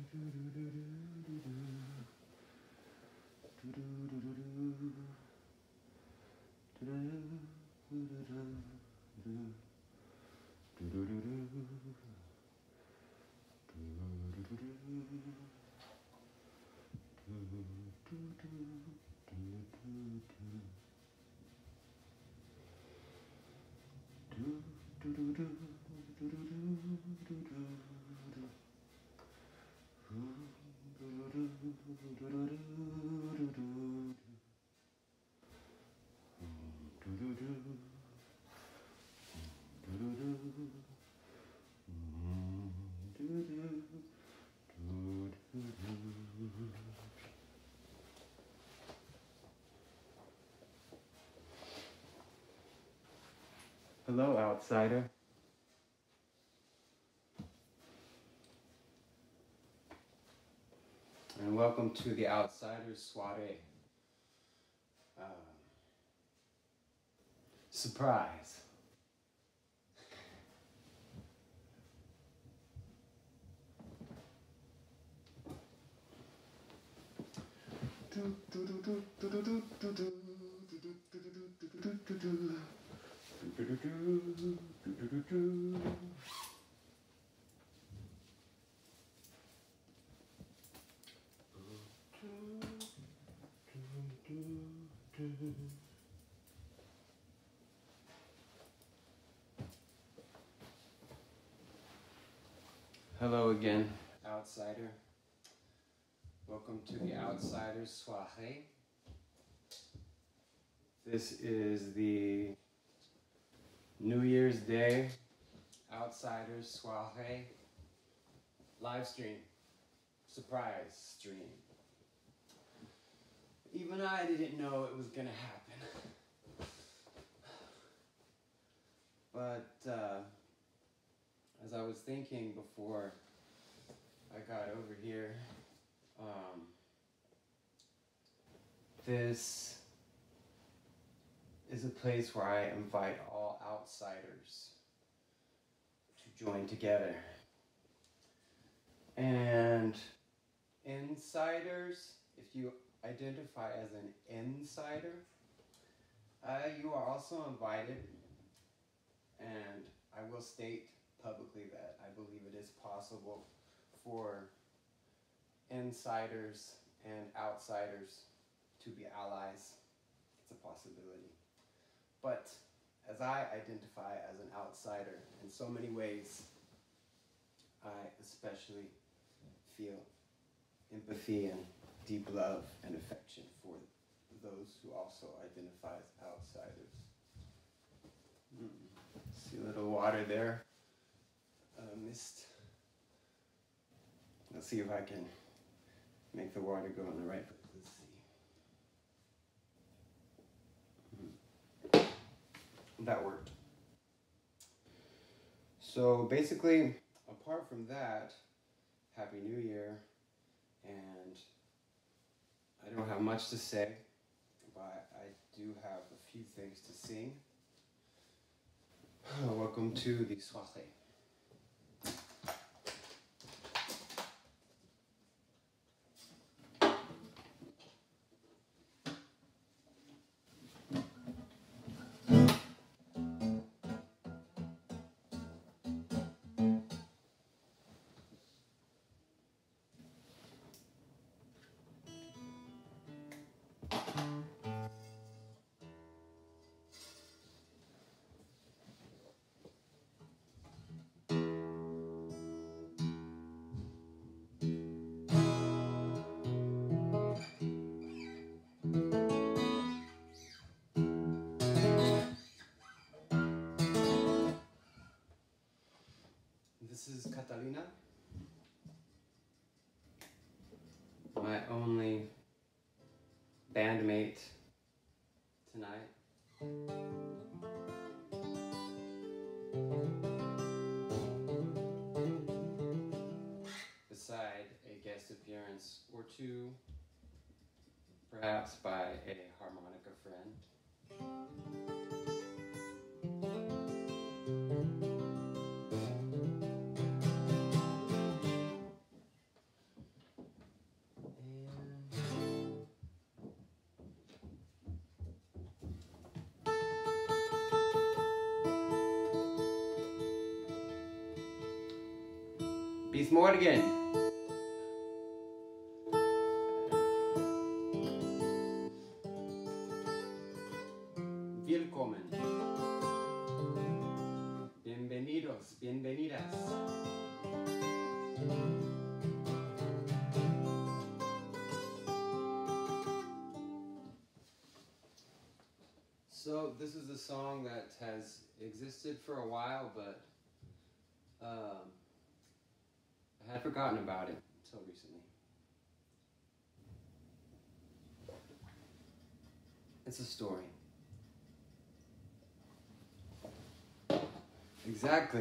Hello, outsider. And welcome to the Outsider's Soirée. Surprise. Hello again, outsider. Welcome to the Outsider's Soirée. This is the New Year's Day Outsider's Soirée live stream, surprise stream. Even I didn't know it was gonna happen. But as I was thinking before I got over here, this is a place where I invite all outsiders to join together. And insiders, if you identify as an insider, you are also invited. And I will state publicly that I believe it is possible for insiders and outsiders to be allies. It's a possibility. But as I identify as an outsider in so many ways, I especially feel empathy and deep love and affection for those who also identify as outsiders. See a little water there. Mist. Let's see if I can make the water go in the right place. Let's see. That worked. So basically, apart from that, Happy New Year, and I don't have much to say, but I do have a few things to sing. Welcome to the Soirée. This is Catalina, my only bandmate tonight. Beside a guest appearance or two, perhaps by a harmonica friend. Bis morgen! Willkommen! Bienvenidos, bienvenidas! So this is a song that has existed for a while, but I had forgotten about it until recently. It's a story. Exactly.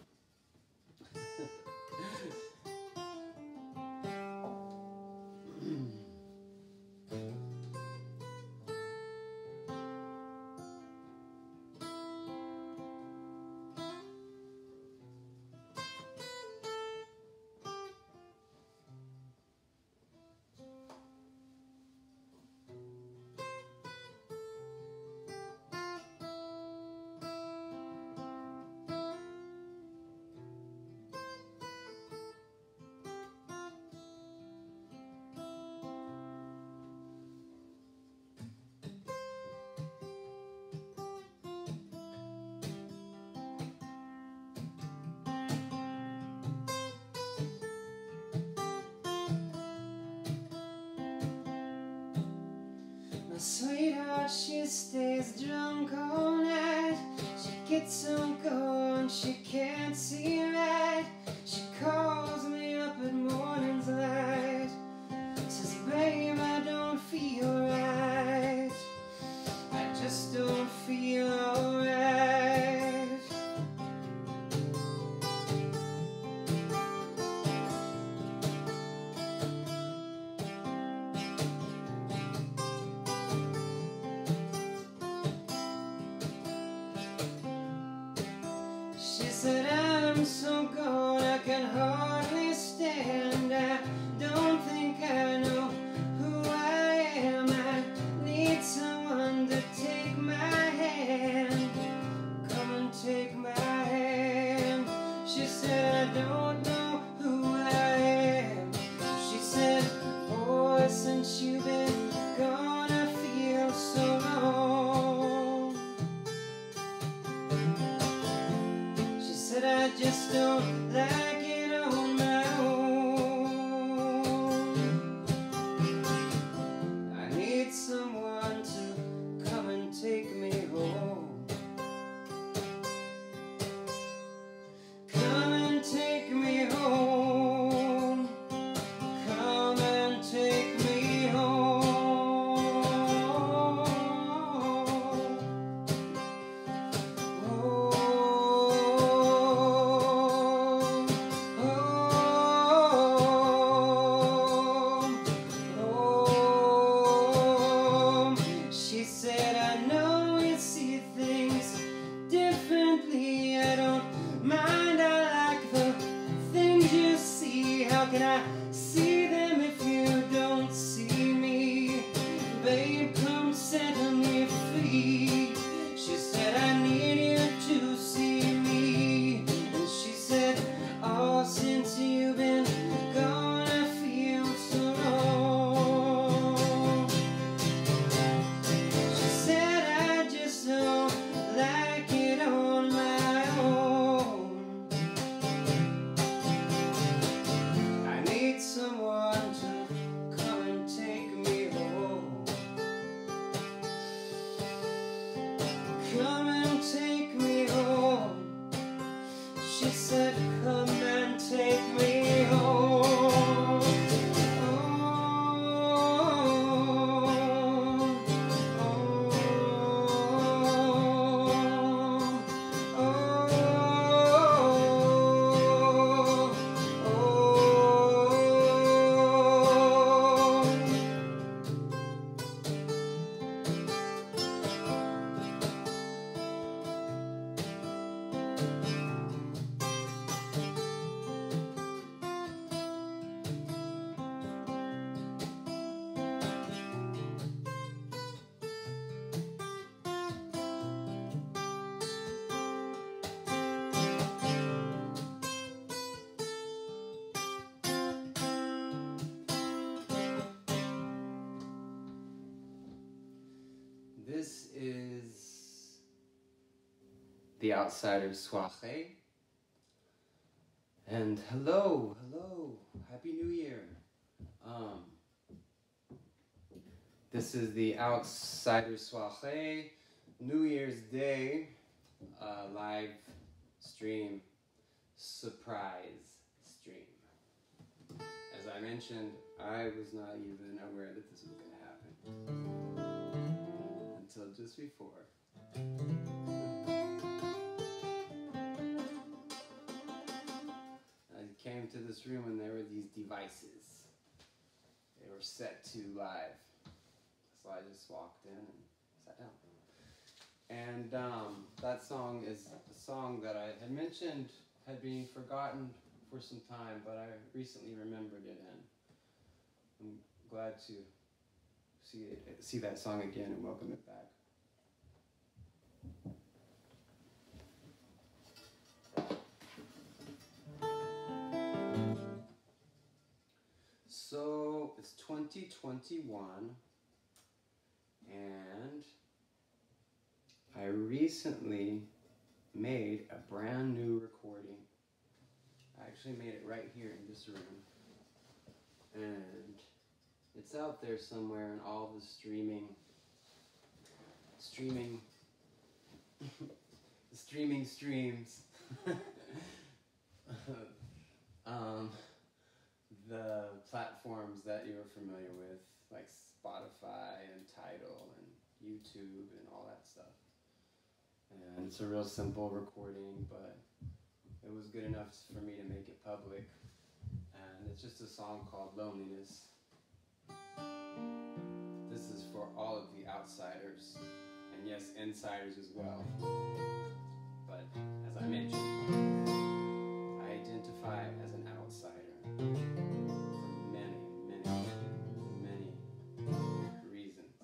My sweetheart, she stays drunk all night. She gets on go and she can't see right. She calls me up at morning's light. Says, babe, I don't feel right. I just don't feel alright. She said, I'm so gone, I can hardly stand. I don't think I know who I am. I need someone to take my hand. Come and take my hand. She said, I don't know who I am. She said, boy, since you've been gone, I feel so alone. She said, I just don't like it on my own. I need someone to come and take me home. Come and take me home. Come and take me home. Home, home. She said, I know you see things differently. I don't mind, I like the things you see. How can I see them if you don't see me? Babe, come set me free. She said, I need you to see me. And she said, oh, since you've been gone, I feel so alone. She said, I just don't like it on my own. I need This is The Outsider's Soirée. And hello, Happy New Year. This is The Outsider's Soirée, New Year's Day, live stream, surprise stream. As I mentioned, I was not even aware that this was going to happen until just before. I came to this room and there were these devices. They were set to live. So I just walked in and sat down. And that song is a song that I had mentioned had been forgotten for some time, but I recently remembered it, and I'm glad to see that song again and welcome it back. So it's 2021, and I recently made a brand new recording. I actually made it right here in this room, and it's out there somewhere in all the streaming streams. The platforms that you're familiar with, like Spotify and Tidal and YouTube and all that stuff. And it's a real simple recording, but it was good enough for me to make it public. And it's just a song called Loneliness. This is for all of the outsiders, and yes, insiders as well. But as I mentioned, I identify as an outsider for many reasons.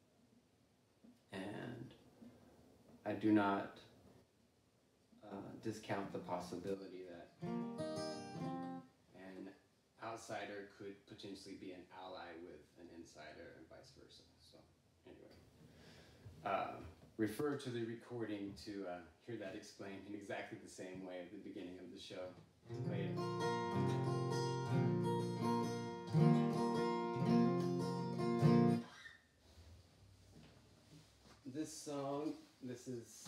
And I do not discount the possibility that an outsider could potentially be an ally with an insider and vice versa. So anyway, refer to the recording to hear that explained in exactly the same way at the beginning of the show. Later. This song, this is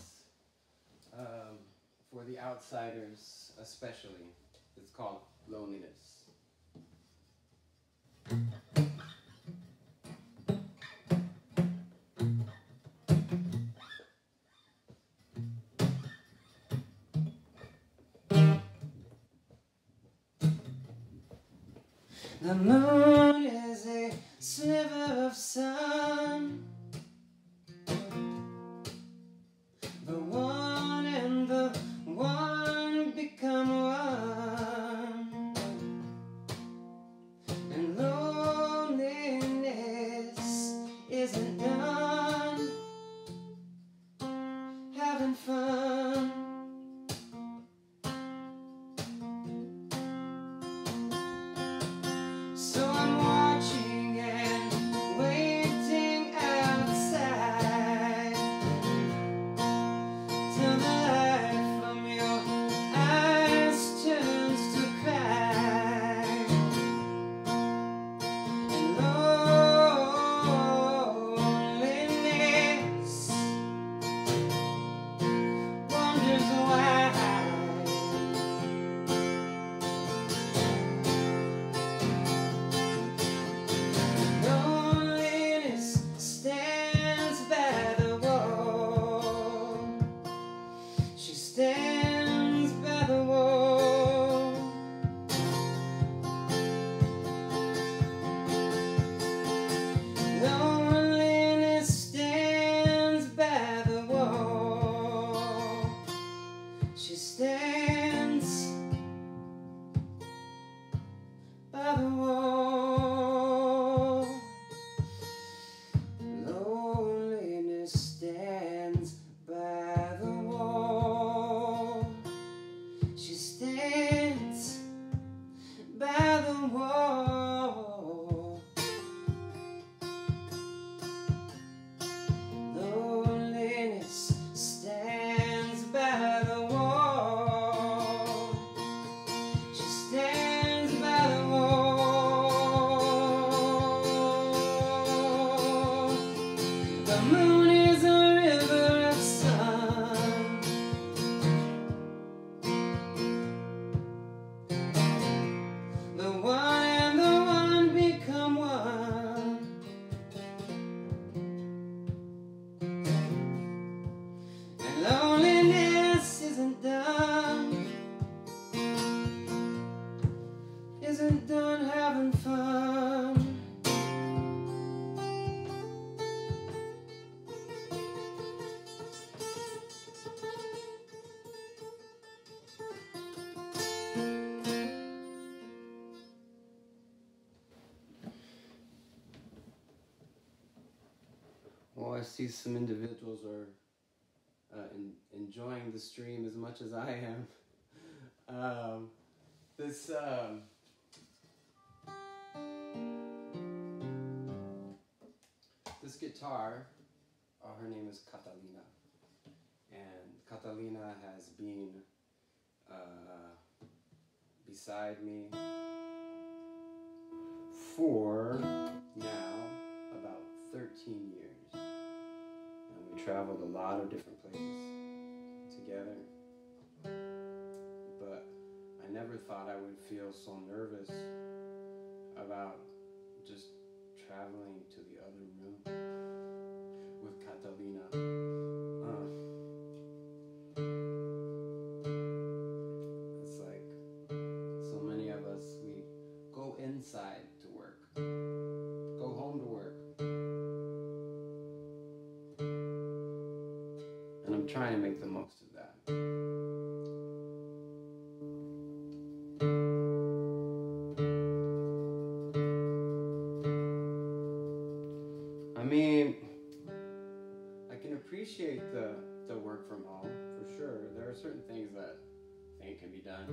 for the outsiders especially. It's called Loneliness. The moon is a sliver of sun. The one and the one become one. And loneliness isn't done having fun. So I'm watching and waiting outside till the light from your eyes turns to cry. And loneliness wonders why. Loneliness stands by the wall. She stands by the wall. Loneliness stands by the wall. She stands by the wall. Loneliness stands by the wall. She stands by the wall. Loneliness see some individuals are enjoying the stream as much as I am. This guitar, her name is Catalina, and Catalina has been beside me for now about 13 years, and we traveled a lot of different places together, but I never thought I would feel so nervous about just traveling to the other room with Catalina. It's like so many of us, we go inside to work, go home to work, and I'm trying to make the most of that. I mean, I can appreciate the work from home, for sure. There are certain things that I think can be done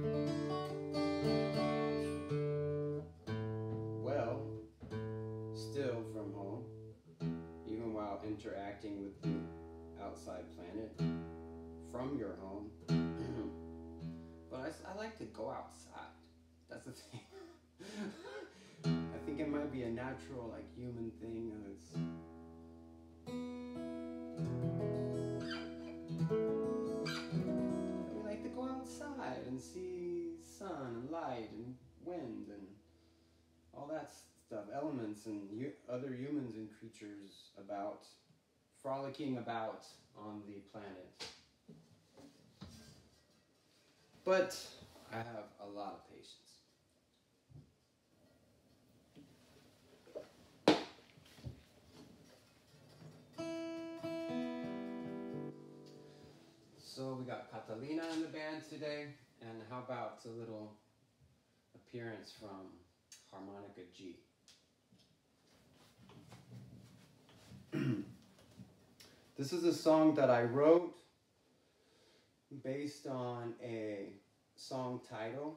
well, still from home, even while interacting with the outside planet from your home. But I like to go outside. That's the thing. I think it might be a natural, like, human thing. We like to go outside and see sun and light and wind and all that stuff, elements and other humans and creatures about, frolicking about on the planet. But I have a lot of patience. So we got Catalina in the band today, and how about a little appearance from harmonica G. This is a song that I wrote based on a song title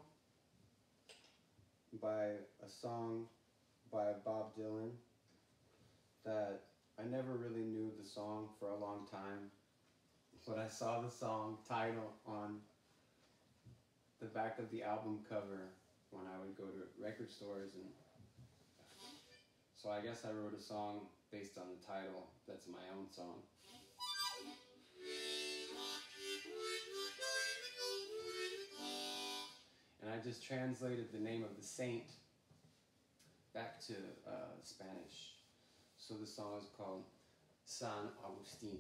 by a song by Bob Dylan that I never really knew the song for a long time, but I saw the song title on the back of the album cover when I would go to record stores, and so I guess I wrote a song based on the title that's my own song. And I just translated the name of the saint back to Spanish. So the song is called San Agustín.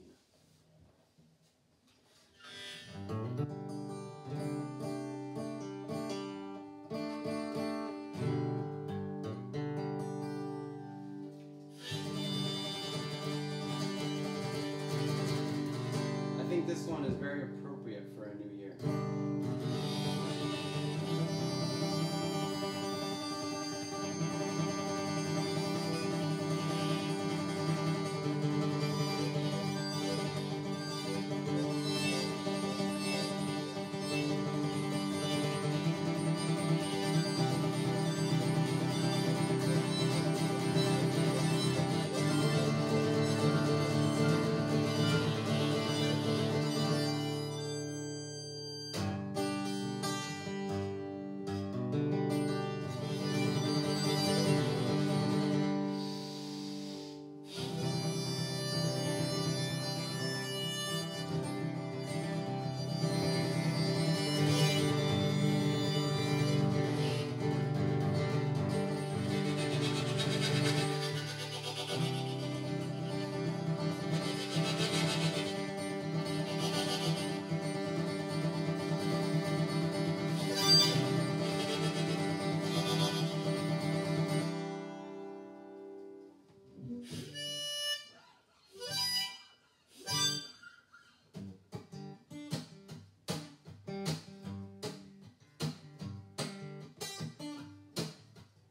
I think this one is very appropriate for a new year.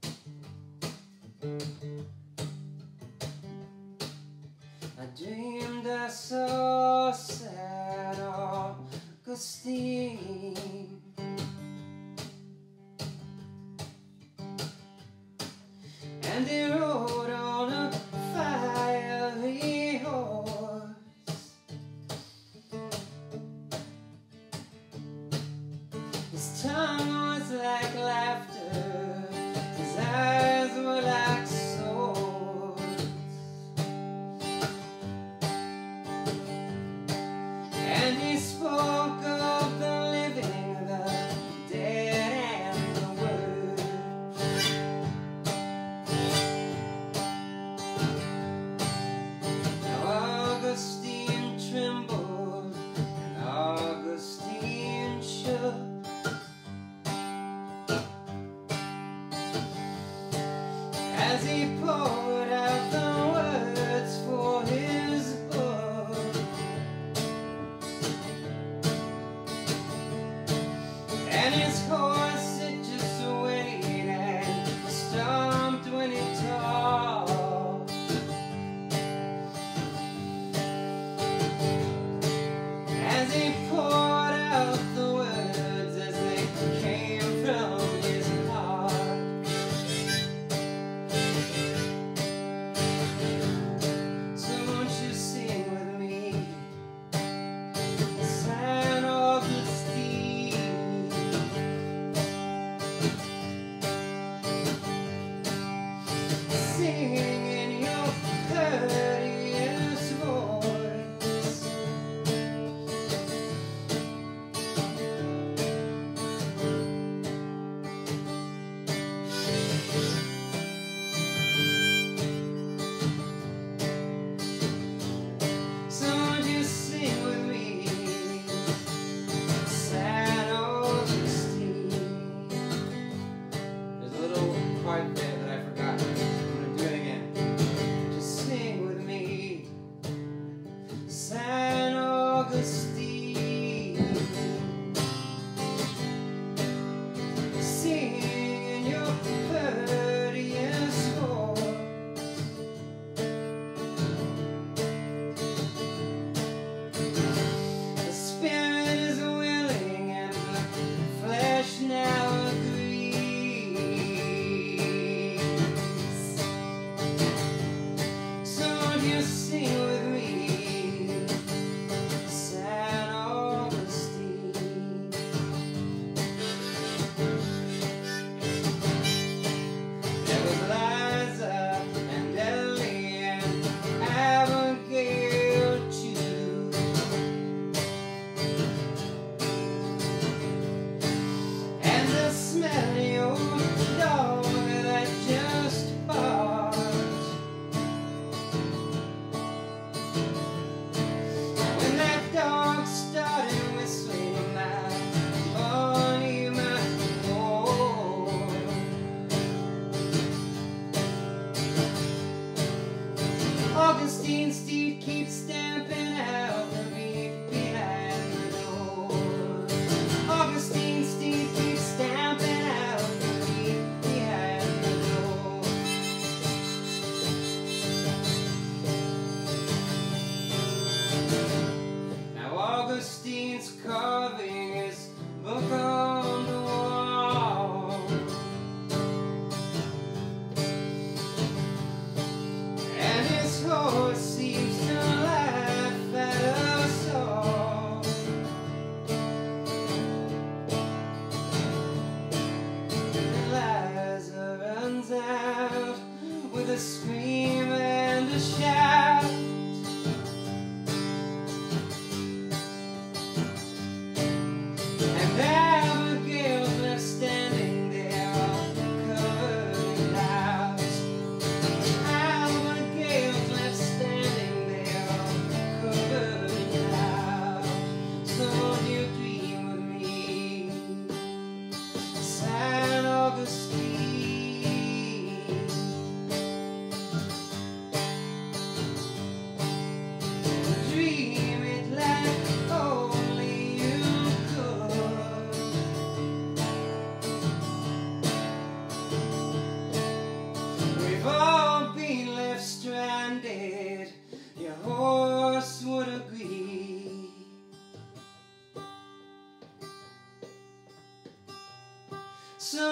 I dream so sad, Agustín. And he rode on a fiery horse. His tongue was like laughter, his eyes were like swords. And he spoke of the living, the dead, and the word. Now Agustín trembled, and Agustín shook. As he poured out the words for his book. And his horse, it just whinnied and stomped when he talked. As he poured out the words as they came from his heart.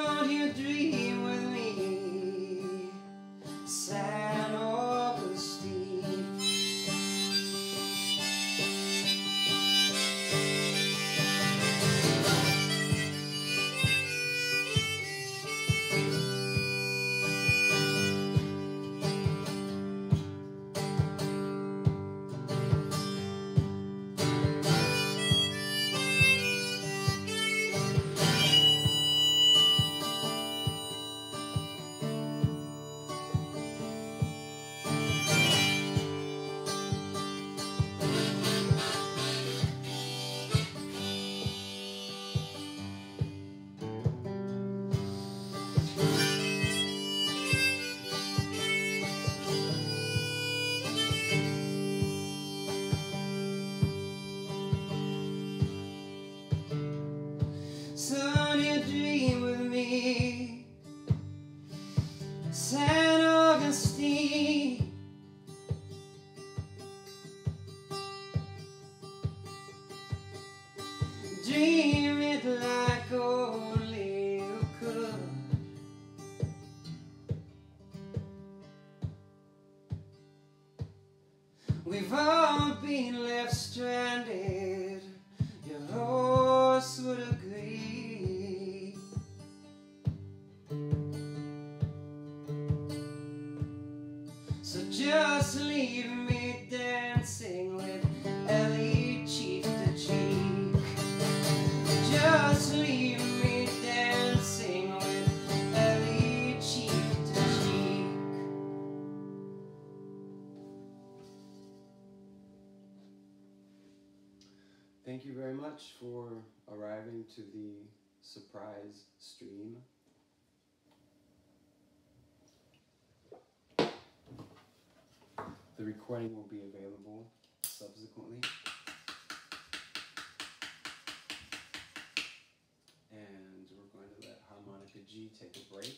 Don't you dream with me, San Agustín. Son, you dream with me, San Agustín. Dream it like only you could. We've all been left stranded, your horse would agree. So just leave me dancing with Ellie cheek to cheek. Just leave me dancing with Ellie cheek to cheek. Thank you very much for arriving to the surprise stream. The recording will be available subsequently. And we're going to let Harmonica G take a break.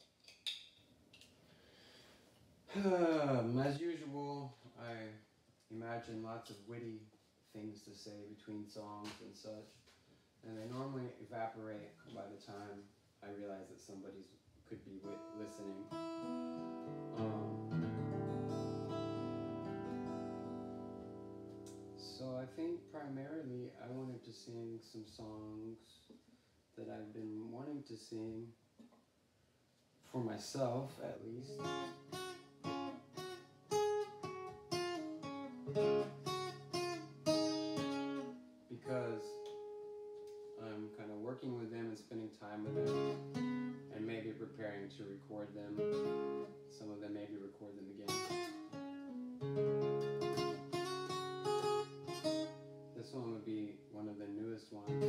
As usual, I imagine lots of witty things to say between songs and such, and they normally evaporate by the time I realize that somebody could be listening. So I think primarily I wanted to sing some songs that I've been wanting to sing for myself, at least. Because I'm kind of working with them and spending time with them, and maybe preparing to record them. Some of them maybe record them again. This one would be one of the newest ones.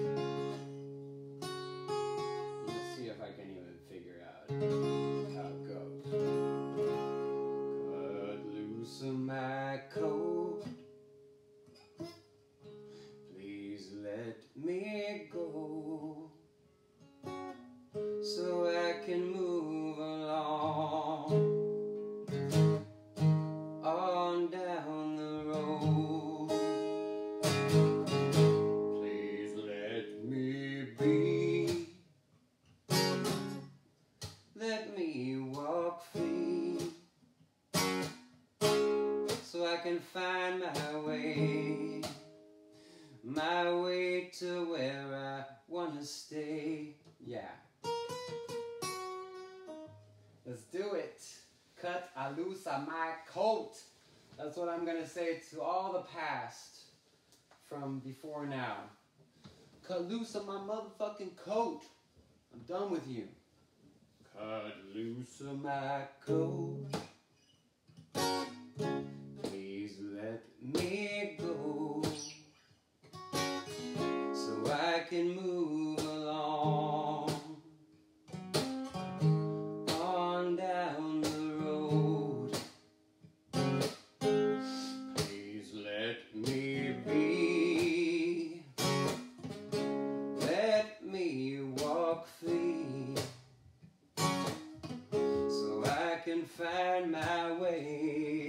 Let's see if I can even figure out how it goes. Cut loose my coat, please let me go, so I can move along on down the road. Please let me be, let me walk free, so I can find my way to where I wanna stay. Yeah. Let's do it. Cut a loose my coat. That's what I'm gonna say to all the past from before now. Cut loose my motherfucking coat. I'm done with you. Cut loose my coat, please let me go, so I can move along on down the road. Please let me be, let me walk free, so I can find my way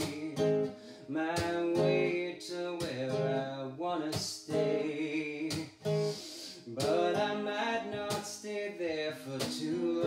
to where I wanna stay. But I might not stay there for too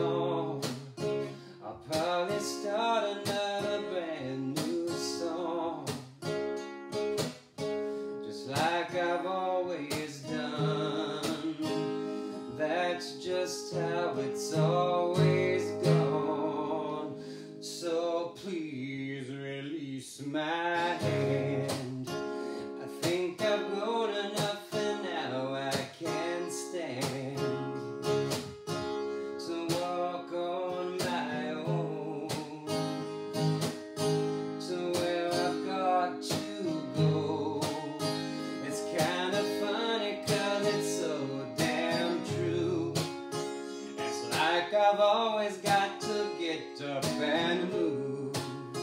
like I've always got to get up and move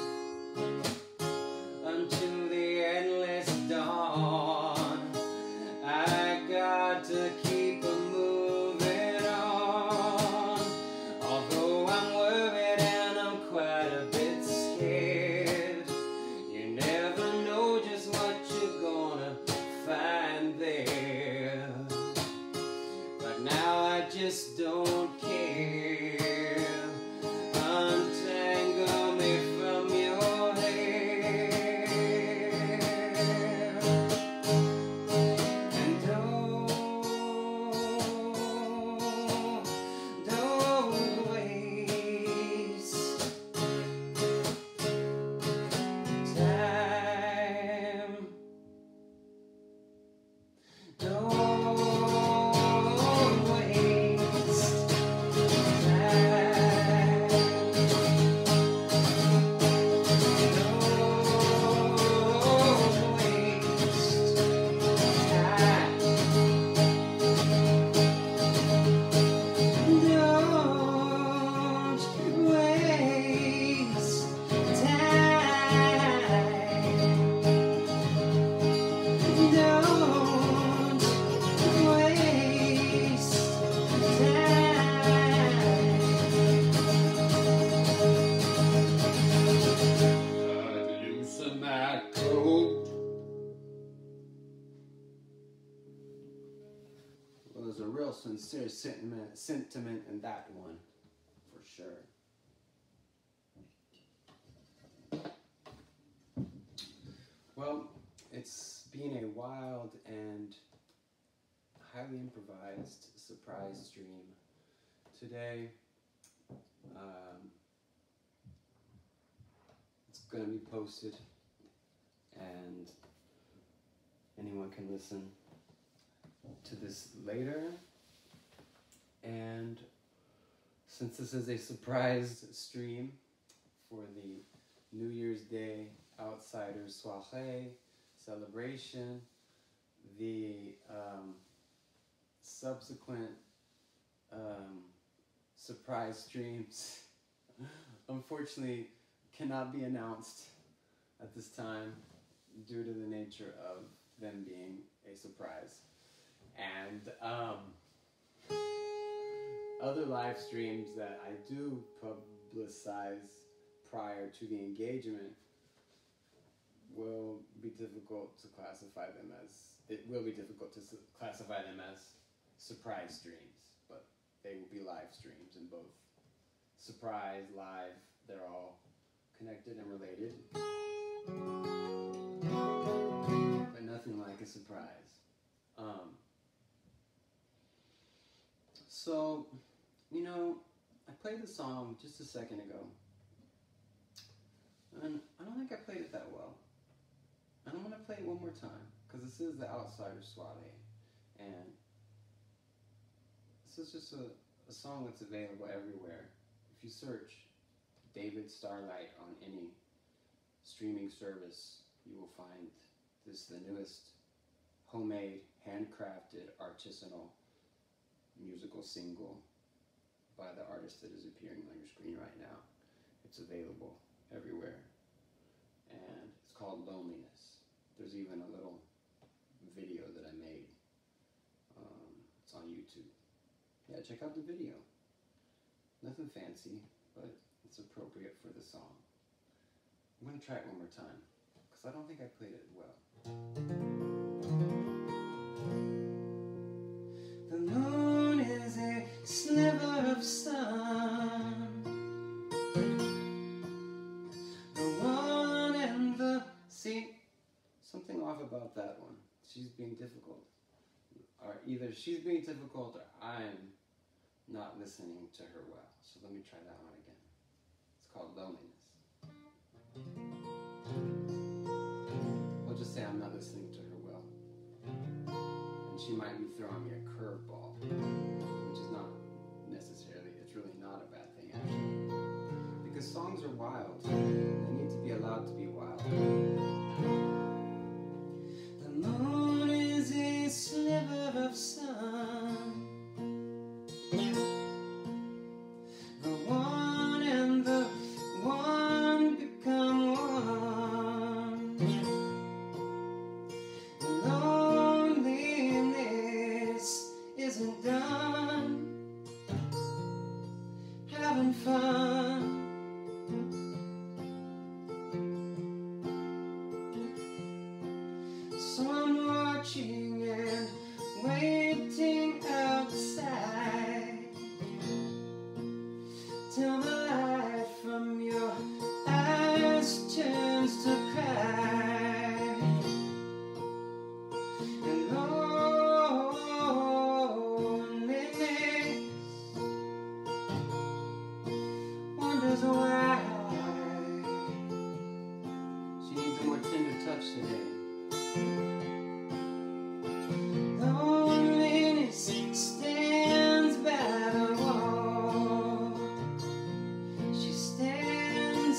until the endless dawn. I got to keep moving on, although I'm worried and I'm quite a bit scared. You never know just what you're gonna find there, but now I just don't care. Untangle me from your hair, and don't waste time. Don't waste time. Don't waste time. Don't waste loosen my coat. Well, there's a real sincere sentiment in that one, for sure. Well, it's been a wild and highly improvised surprise stream today. It's going to be posted, and anyone can listen to this later. And since this is a surprise stream for the New Year's Day Outsiders Soirée celebration, the subsequent surprise streams unfortunately cannot be announced at this time due to the nature of them being a surprise. And other live streams that I do publicize prior to the engagement will be difficult to classify them as, it will be difficult to classify them as surprise streams, but they will be live streams, and both surprise, live, they're all connected and related, but nothing like a surprise. So, you know, I played the song just a second ago, and I don't think I played it that well. And I'm going to play it one more time, because this is the Outsiders Soirée, and this is just a song that's available everywhere. If you search David Starlight on any streaming service, you will find this, the newest homemade, handcrafted, artisanal musical single by the artist that is appearing on your screen right now. It's available everywhere, and it's called Loneliness. There's even a little video that I made. It's on YouTube. Yeah, check out the video. Nothing fancy, but it's appropriate for the song. I'm going to try it one more time, because I don't think I played it well. The moon is a sliver of sun, the one and the sea. Something off about that one. She's being difficult. Or either she's being difficult or I'm not listening to her well. So let me try that one again. It's called Loneliness. We'll just say I'm not listening to her well. And she might be throwing me a curveball, which is not necessarily, it's really not a bad thing actually. Because songs are wild. They need to be allowed to be wild. The moon is a sliver of sun, fun. So I'm watching and waiting outside till the light from your eyes turns to cry. And loneliness wonders why. She needs a more tender touch today. Loneliness stands by the wall. She stands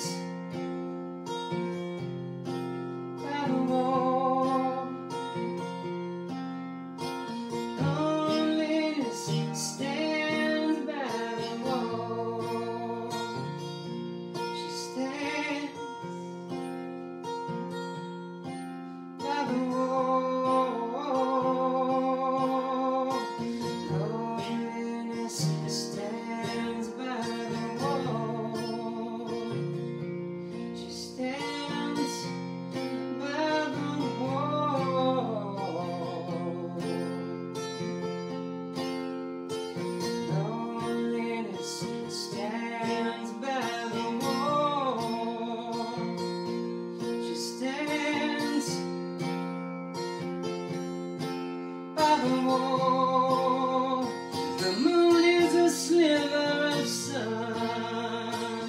by the wall. Loneliness stands by the wall. She stands by the wall. Loneliness stands by the wall. She stands by the wall. Loneliness stands by the wall. She stands by the wall. The moon is a sliver of sun.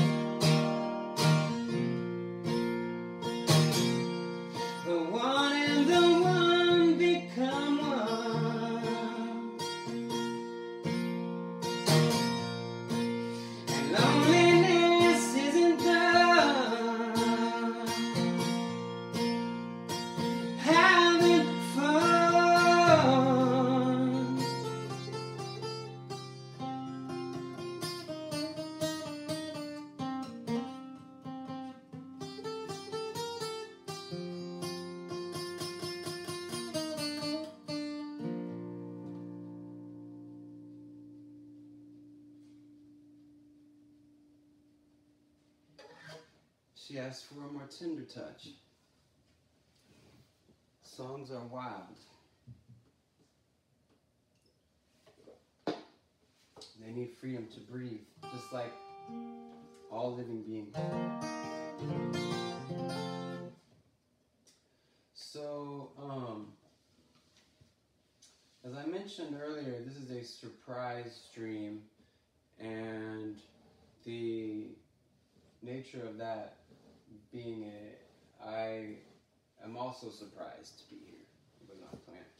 The one and the one become one. And loneliness isn't done having fun. She asked for a more tender touch. Songs are wild. They need freedom to breathe, just like all living beings. So, as I mentioned earlier, this is a surprise stream, and the nature of that being I am also surprised to be here. It was not planned.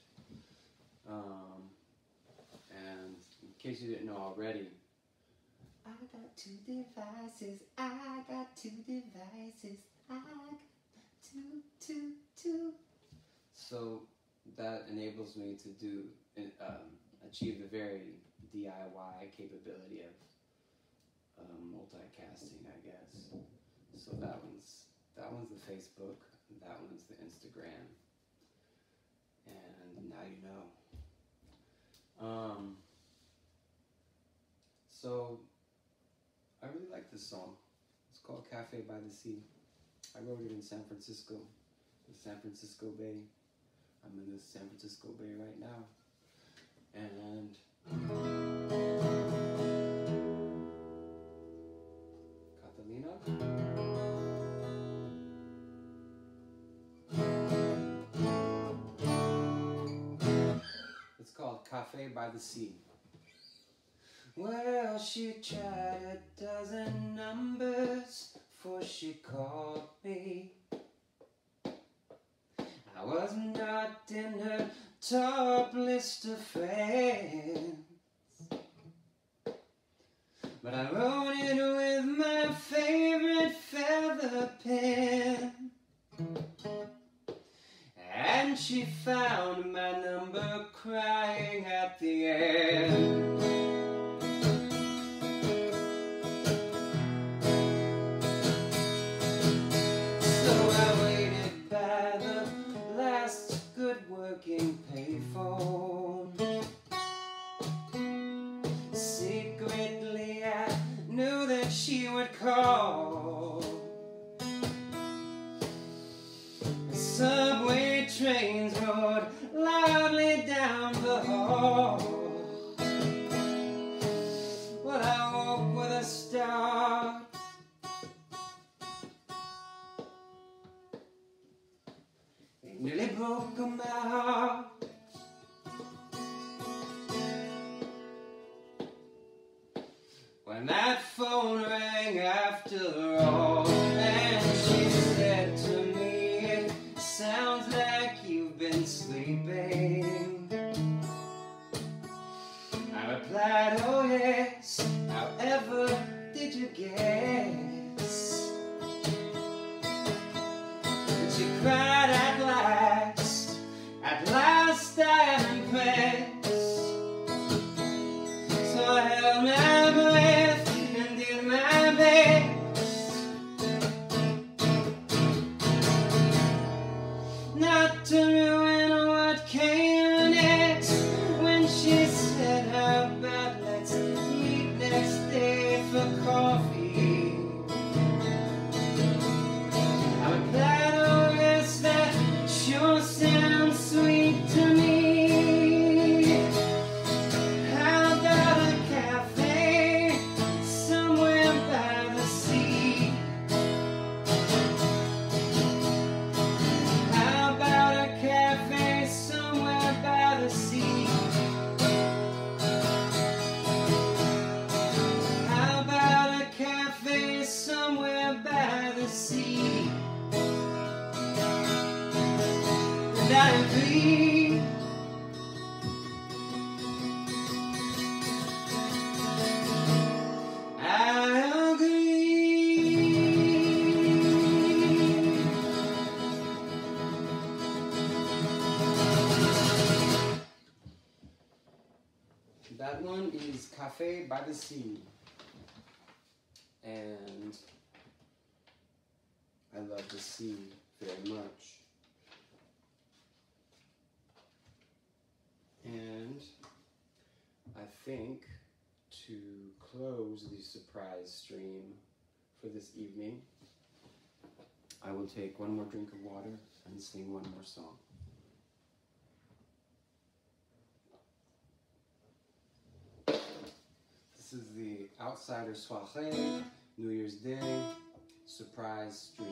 And in case you didn't know already, I got two devices, I got two devices, I got two. So that enables me to do, achieve the very DIY capability of multicasting, I guess. So that one's the Facebook, that one's the Instagram, and now you know. So I really like this song. It's called Café by the Sea. I wrote it in San Francisco, the San Francisco Bay. I'm in the San Francisco Bay right now, and Catalina. It's called Café by the Sea. Well, she tried a dozen numbers before she called me. I was not in her top list of friends, but I wrote it with my favorite feather pen. And she found my number crying at the end. So I waited by the last good working payphone. Secretly I would call. The subway trains roared loudly down the hall. Well, I woke with a start. It nearly broke my heart. When that phone rang after all, and she said to me, it sounds like you've been sleeping. I replied, oh yes, however did you guess? But she cried, at last I am impressed. So I held my breath and did my best not to ruin what came next. When she said, how about let's meet next day for coffee? I replied, oh yes, that sure sounds sweet to me. How about a cafe somewhere by the sea? How about a cafe somewhere by the sea? How about a cafe somewhere by the sea? And I agree. I agree. That one is Café by the Sea. And I love the sea very much. And I think to close the surprise stream for this evening, I will take one more drink of water and sing one more song. This is the Outsider Soirée, New Year's Day, surprise stream.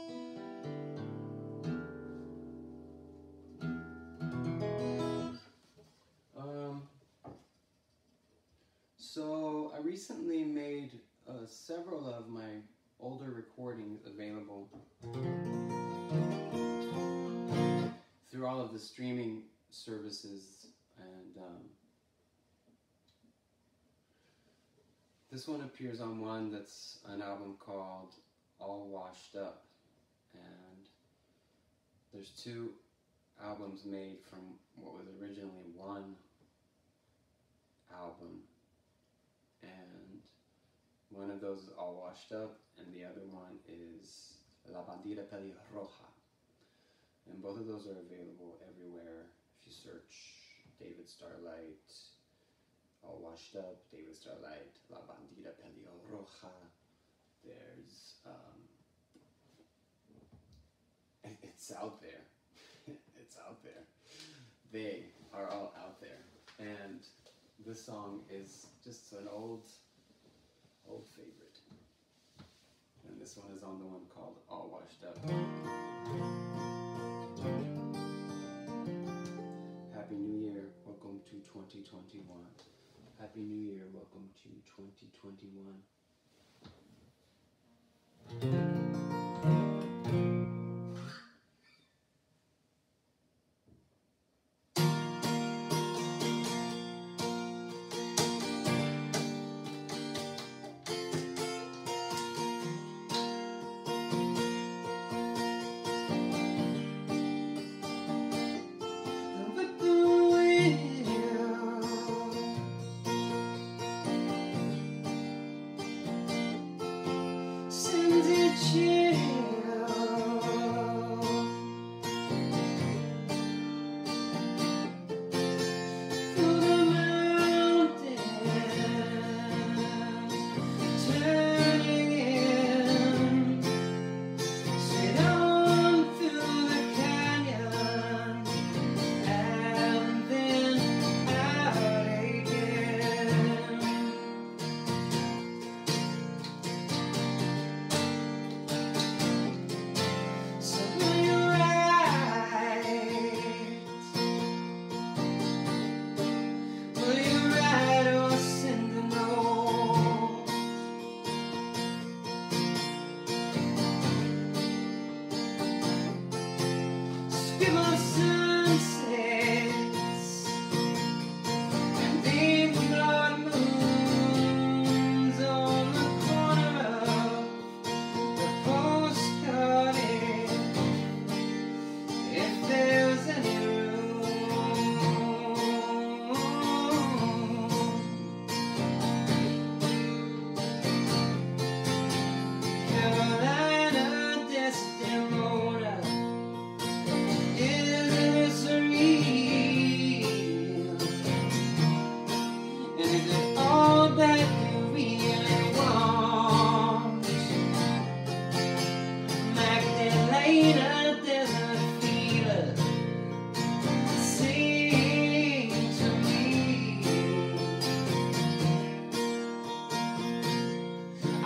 So I recently made several of my older recordings available through all of the streaming services, and this one appears on one that's an album called All Washed Up, and there's two albums made from what was originally one album, and one of those is All Washed Up and the other one is La Bandida Pelirroja, and both of those are available everywhere. If you search David Starlight, All Washed Up, David Starlight, La Bandida Pelirroja, there's it's out there. It's out there. They are all out there. And this song is just an old favorite. And this one is on the one called All Washed Up. Happy New Year. Welcome to 2021. Happy New Year. Welcome to 2021.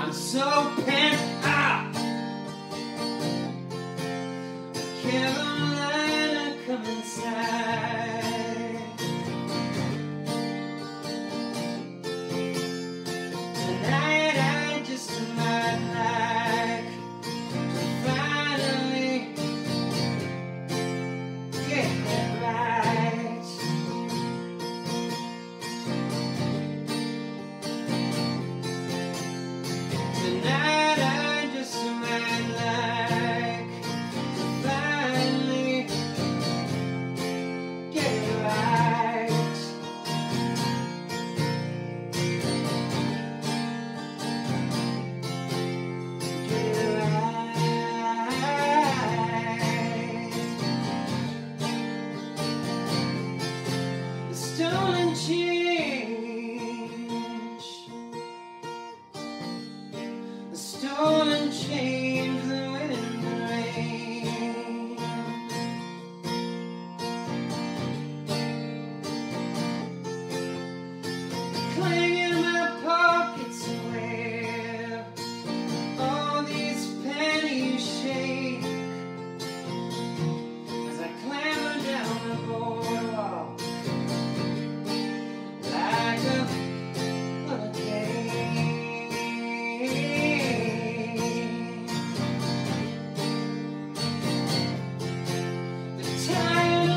I'm so pent out. Carolina, come inside. Tonight I just might like to finally get it right. Tonight I just might like to finally get it right. Get it right. The stolen change. The stolen change, the wind and rain. Clang in my pockets where all these pennies shake as I clamber down the boardwalk like a hurricane. The tired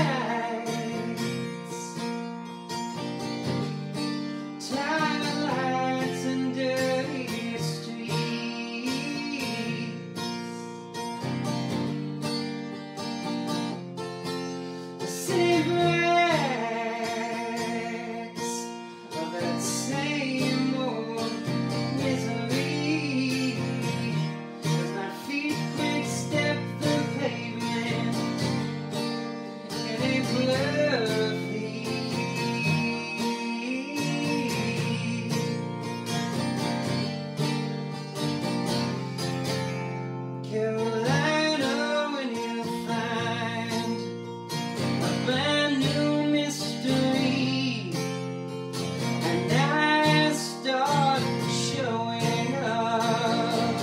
lights and dirty streets. The city breaks of that same old misery as my feet quick step the pavement in a blur of heat. Carolina, when you find a brand new mystery, and I start showing up,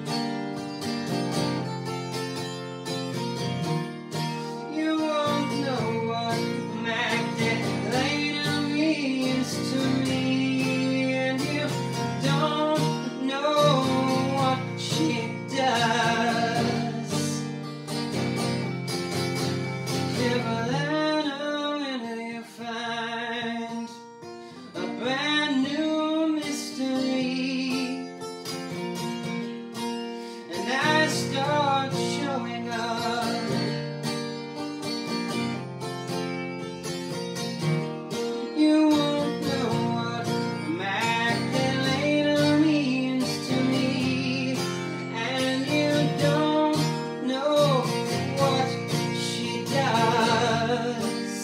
you won't know what Magdelena means to me, and you don't know what she does. Carolina, when you find a brand new mystery, and I start showing up, you won't know what Magdelena means to me, and you don't know what she does.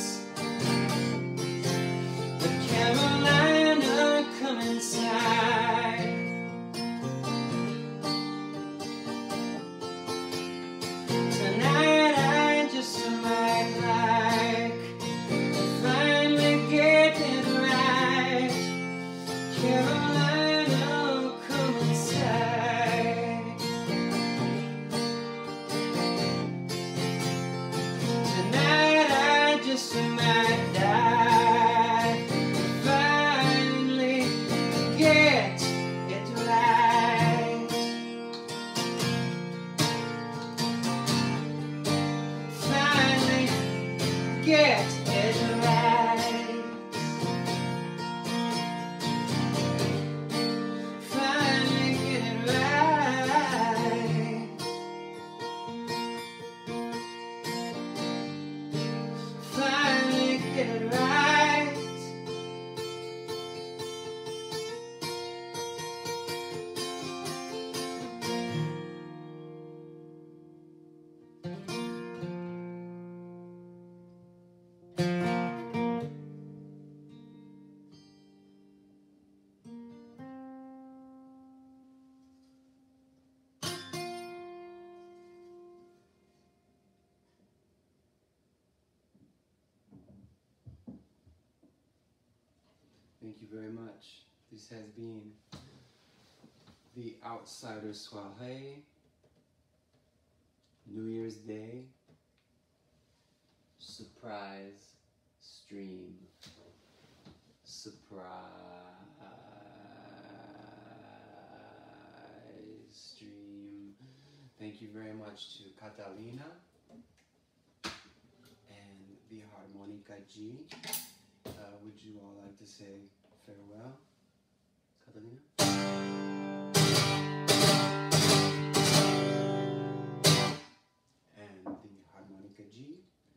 But Carolina, come inside. Tonight I just might like to finally get it right. Carolina, come inside. Tonight I just might die to finally get it right. Finally get it right. Finally get it right. Finally get it right. Thank you very much. This has been the Outsider Soirée, New Year's Day, surprise stream. Surprise stream. Thank you very much to Catalina and the Harmonica G. Would you all like to say farewell? Catalina? And the Harmonica G.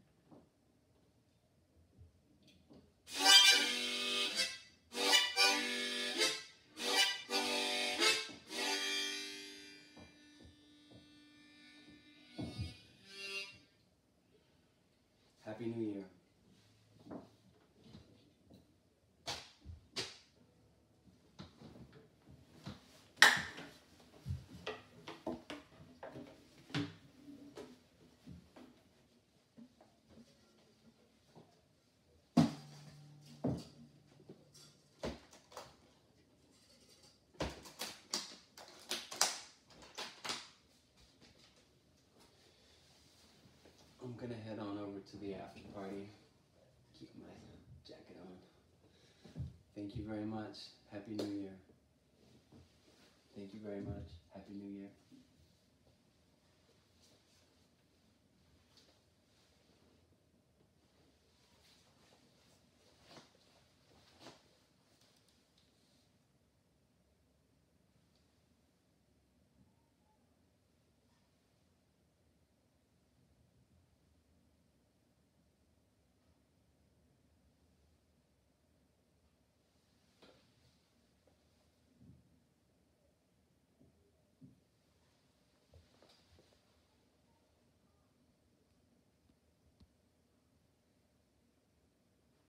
Happy New Year. I'm gonna head on over to the after party. Keep my jacket on. Thank you very much. Happy New Year. Thank you very much. Happy New Year.